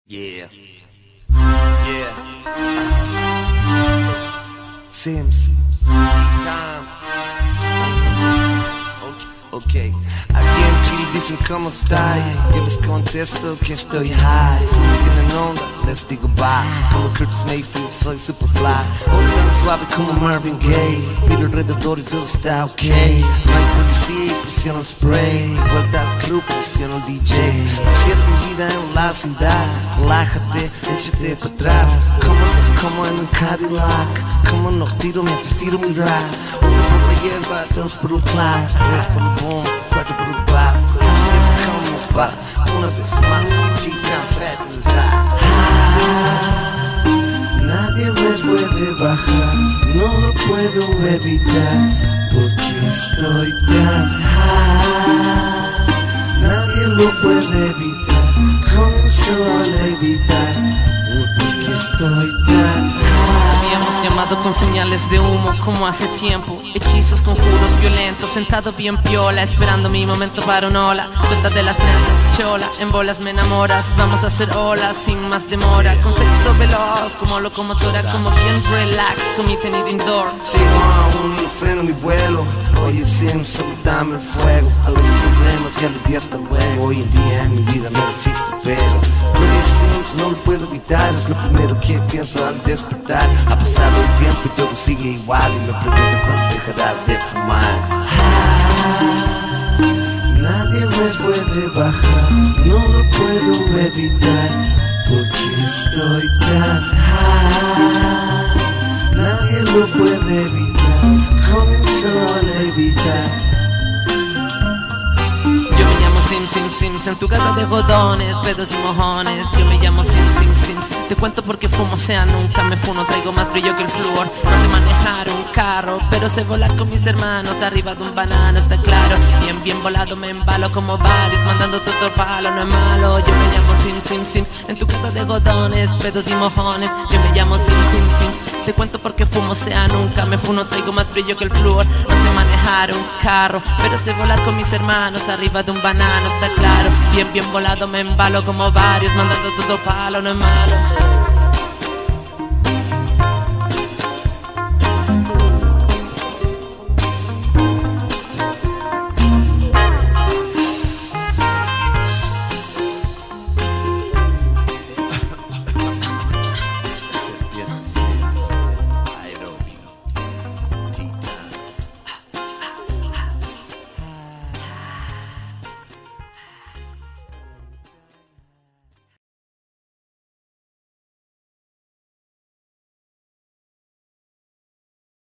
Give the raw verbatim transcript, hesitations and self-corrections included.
Yeah. Yeah. Uh-huh. Sims. Tea-time. Okay, okay. Aquí en Chile dicen cómo está. Yo les contesto que estoy high. Si no tienen onda, les digo bye. Como Curtis Mayfield, soy super fly. Hoy tan suave como Marvin Gaye. Miro alrededor y todo está ok. No hay policía y presiona el spray. Vuelta al club, presiona el D J. Si es mi vida en la ciudad, relájate, échate para atrás. Como, como en un Cadillac. Como no tiro mientras tiro mi rap. Uno por la hierba, dos por el clap, tres por el boom, cuatro por el bar. Así es como va, una vez más, Tea-time fat en el rap. Ah, nadie más puede bajar, no lo puedo evitar, porque estoy tan high. Nadie lo puede evitar, comenzó a levitar, porque estoy tan high. Habíamos llamado con señales de humo como hace tiempo. Hechizos, conjuros violentos, sentado bien piola, esperando mi momento para un ola. Suelta de las trenzas, chola, en bolas me enamoras. Vamos a hacer olas sin más demora, con sexo veloz como locomotora, como bien relax, con mi tenido indoor. Sigo aún y no freno mi vuelo. Oye Sim, solo dame el fuego. A los problemas ya le di hasta luego. Hoy en día en mi vida no existe pero Oye Sim, no lo puedo evitar. Es lo primero que pienso al despertar. Ha pasado el tiempo y todo sigue igual. Y me pregunto cuándo dejarás de fumar. Ah, nadie más puede bajar, no lo puedo evitar, porque estoy tan high. Nadie lo puede evitar, comenzó a levitar. Yo me llamo Sim, Sim, Sims, en tu casa de jodones, pedos y mojones. Yo me llamo Sim, Sim, Sims. Te cuento porque fumo, sea nunca me funo. Traigo más brillo que el flúor. No sé manejar un carro, pero sé volar con mis hermanos arriba de un banano, está claro. Bien, bien volado me embalo como varios, mandando todo palo, no es malo. Yo me llamo Sim, Sim, Sims, en tu casa de jodones, pedos y mojones. Yo me llamo Sim, Sim, Sims. Te cuento porque fumo, sea nunca me funo. Traigo más brillo que el flúor. No sé manejar un carro, pero sé volar con mis hermanos arriba de un banano, está claro. Bien, bien volado me embalo como varios, mandando todo palo, no es malo.